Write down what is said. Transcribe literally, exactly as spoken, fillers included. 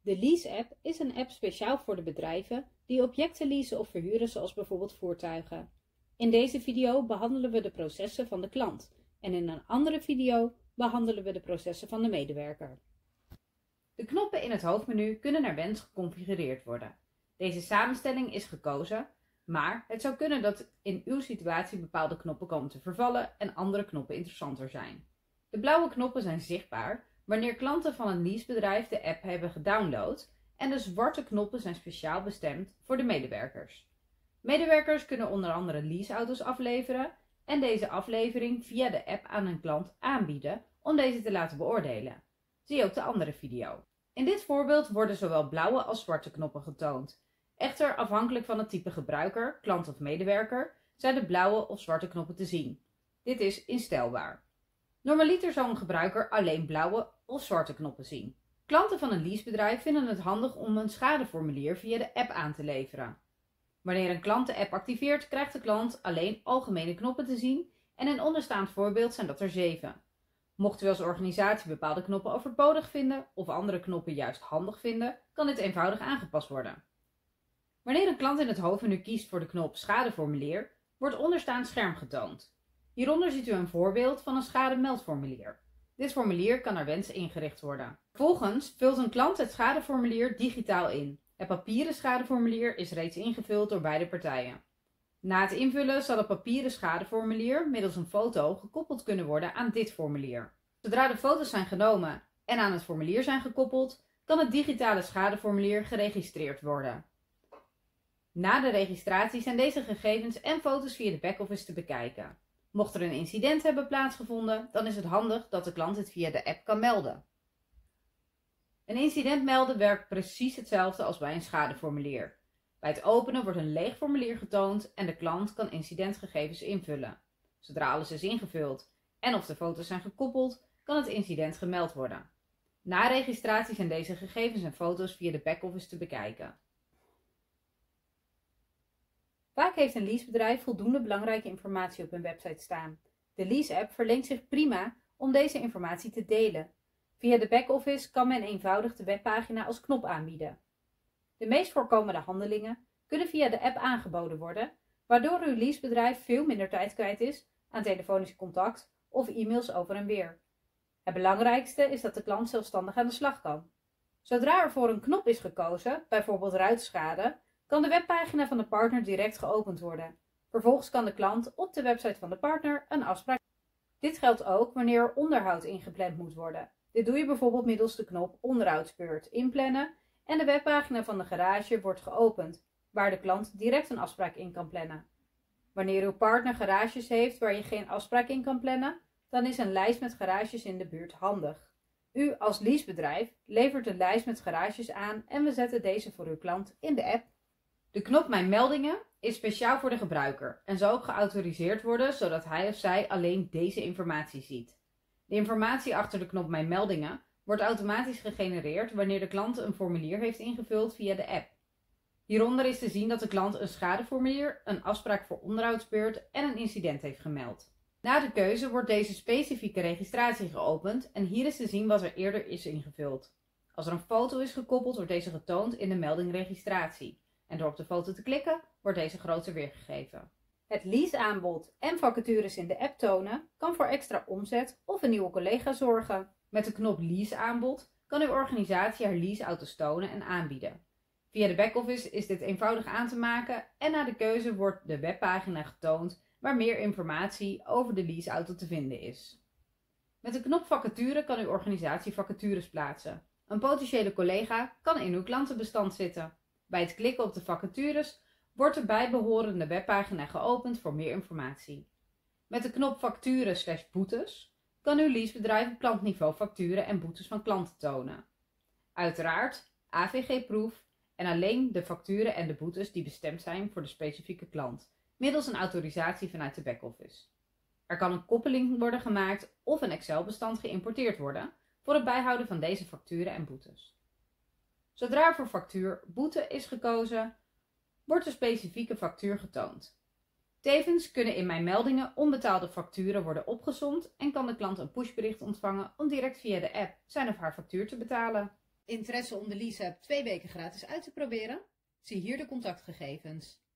De Lease-app is een app speciaal voor de bedrijven die objecten leasen of verhuren, zoals bijvoorbeeld voertuigen. In deze video behandelen we de processen van de klant en in een andere video behandelen we de processen van de medewerker. De knoppen in het hoofdmenu kunnen naar wens geconfigureerd worden. Deze samenstelling is gekozen, maar het zou kunnen dat in uw situatie bepaalde knoppen komen te vervallen en andere knoppen interessanter zijn. De blauwe knoppen zijn zichtbaar wanneer klanten van een leasebedrijf de app hebben gedownload en de zwarte knoppen zijn speciaal bestemd voor de medewerkers. Medewerkers kunnen onder andere leaseauto's afleveren en deze aflevering via de app aan een klant aanbieden om deze te laten beoordelen. Zie ook de andere video. In dit voorbeeld worden zowel blauwe als zwarte knoppen getoond. Echter, afhankelijk van het type gebruiker, klant of medewerker, zijn de blauwe of zwarte knoppen te zien. Dit is instelbaar. Normaliter zal een gebruiker alleen blauwe of zwarte knoppen zien. Klanten van een leasebedrijf vinden het handig om een schadeformulier via de app aan te leveren. Wanneer een klant de app activeert, krijgt de klant alleen algemene knoppen te zien en in onderstaand voorbeeld zijn dat er zeven. Mocht u als organisatie bepaalde knoppen overbodig vinden of andere knoppen juist handig vinden, kan dit eenvoudig aangepast worden. Wanneer een klant in het hoofdmenu kiest voor de knop Schadeformulier, wordt onderstaand scherm getoond. Hieronder ziet u een voorbeeld van een schademeldformulier. Dit formulier kan naar wens ingericht worden. Vervolgens vult een klant het schadeformulier digitaal in. Het papieren schadeformulier is reeds ingevuld door beide partijen. Na het invullen zal het papieren schadeformulier middels een foto gekoppeld kunnen worden aan dit formulier. Zodra de foto's zijn genomen en aan het formulier zijn gekoppeld, kan het digitale schadeformulier geregistreerd worden. Na de registratie zijn deze gegevens en foto's via de back-office te bekijken. Mocht er een incident hebben plaatsgevonden, dan is het handig dat de klant het via de app kan melden. Een incident melden werkt precies hetzelfde als bij een schadeformulier. Bij het openen wordt een leeg formulier getoond en de klant kan incidentgegevens invullen. Zodra alles is ingevuld en of de foto's zijn gekoppeld, kan het incident gemeld worden. Na registratie zijn deze gegevens en foto's via de back-office te bekijken. Vaak heeft een leasebedrijf voldoende belangrijke informatie op hun website staan. De Lease-app verleent zich prima om deze informatie te delen. Via de back-office kan men eenvoudig de webpagina als knop aanbieden. De meest voorkomende handelingen kunnen via de app aangeboden worden, waardoor uw leasebedrijf veel minder tijd kwijt is aan telefonisch contact of e-mails over en weer. Het belangrijkste is dat de klant zelfstandig aan de slag kan. Zodra er voor een knop is gekozen, bijvoorbeeld ruitschade, kan de webpagina van de partner direct geopend worden. Vervolgens kan de klant op de website van de partner een afspraak. Dit geldt ook wanneer er onderhoud ingepland moet worden. Dit doe je bijvoorbeeld middels de knop onderhoudsbeurt inplannen en de webpagina van de garage wordt geopend, waar de klant direct een afspraak in kan plannen. Wanneer uw partner garages heeft waar je geen afspraak in kan plannen, dan is een lijst met garages in de buurt handig. U als leasebedrijf levert een lijst met garages aan en we zetten deze voor uw klant in de app. De knop Mijn meldingen is speciaal voor de gebruiker en zal ook geautoriseerd worden zodat hij of zij alleen deze informatie ziet. De informatie achter de knop Mijn meldingen wordt automatisch gegenereerd wanneer de klant een formulier heeft ingevuld via de app. Hieronder is te zien dat de klant een schadeformulier, een afspraak voor onderhoudsbeurt en een incident heeft gemeld. Na de keuze wordt deze specifieke registratie geopend en hier is te zien wat er eerder is ingevuld. Als er een foto is gekoppeld, wordt deze getoond in de melding registratie. En door op de foto te klikken, wordt deze groter weergegeven. Het leaseaanbod en vacatures in de app tonen kan voor extra omzet of een nieuwe collega zorgen. Met de knop leaseaanbod kan uw organisatie haar leaseauto's tonen en aanbieden. Via de back-office is dit eenvoudig aan te maken en na de keuze wordt de webpagina getoond waar meer informatie over de leaseauto te vinden is. Met de knop vacature kan uw organisatie vacatures plaatsen. Een potentiële collega kan in uw klantenbestand zitten. Bij het klikken op de vacatures wordt de bijbehorende webpagina geopend voor meer informatie. Met de knop facturen slash boetes kan uw leasebedrijf op klantniveau facturen en boetes van klanten tonen. Uiteraard A V G-proof en alleen de facturen en de boetes die bestemd zijn voor de specifieke klant, middels een autorisatie vanuit de back-office. Er kan een koppeling worden gemaakt of een Excel-bestand geïmporteerd worden voor het bijhouden van deze facturen en boetes. Zodra er voor factuur boete is gekozen, wordt de specifieke factuur getoond. Tevens kunnen in Mijn meldingen onbetaalde facturen worden opgesomd en kan de klant een pushbericht ontvangen om direct via de app zijn of haar factuur te betalen. Interesse om de Lease App twee weken gratis uit te proberen? Zie hier de contactgegevens.